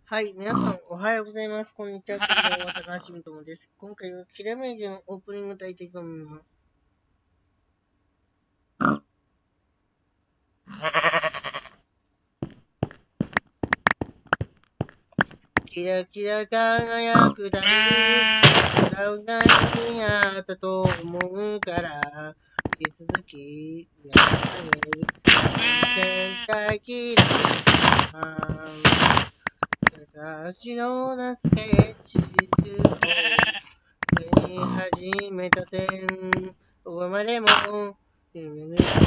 はい、皆さん、おはようございます。こんにちは。こんばんは。高橋みともです。今回はキラメイジのオープニングを歌いたいと思います。キラキラ輝くたびに、笑うがにあったと思うから、引き続き、やれる。全体キラ私のなスケッチを見始めた点、こまでも夢見た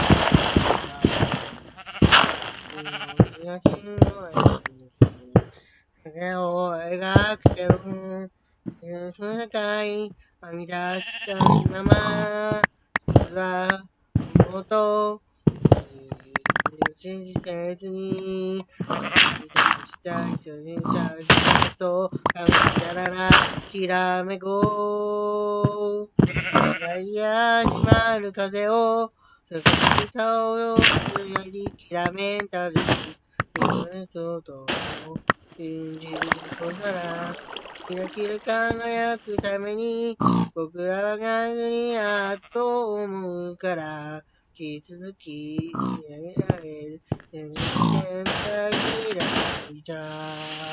影を描くけど、その世界編み出したまま、実はもっと信じせずに、した一緒にしたそう、かみたらら、きらめこう。いやいや、始まる風を、そこにさをよ、やりきらめんたる。そうと、信じることなら、キラキラ輝くために、僕らがにあっと思うから、引き続き、やり上げる、全然大嫌いじゃ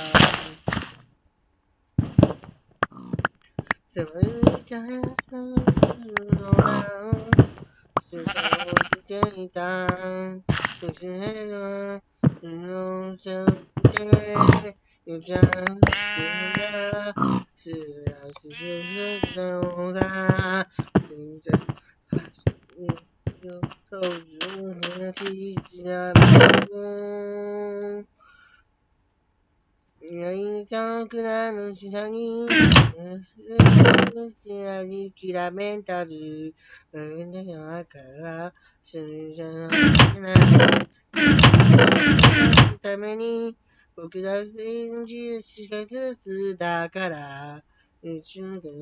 ん。寒いチャンスの欄、過ごしていた。そしては、のせて、ゆちゃん、すら、すら、するそうだ。そういう日じゃもう、やりたくなる下に、きらめんたる、だから、するじゃないために、僕ら信じるしかずつだから、宇宙で、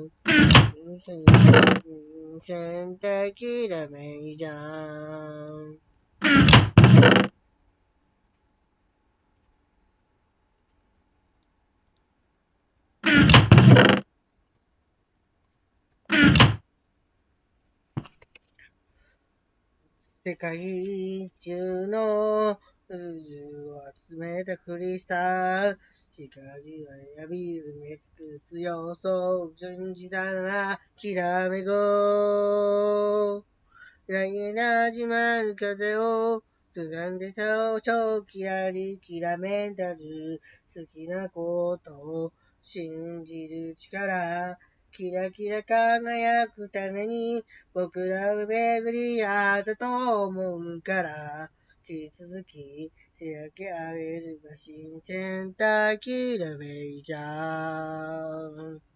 選択ダメじゃん。世界中の渦を集めたクリスタル。光は闇埋め尽くす要素を信じたら、きらめご。来年始まる風を、掴んでた超きらりきらめんたる。好きなことを信じる力。キラキラ輝くために、僕らは巡り合ったと思うから、引き続き、開き上げる場所に選択きらめいじゃん。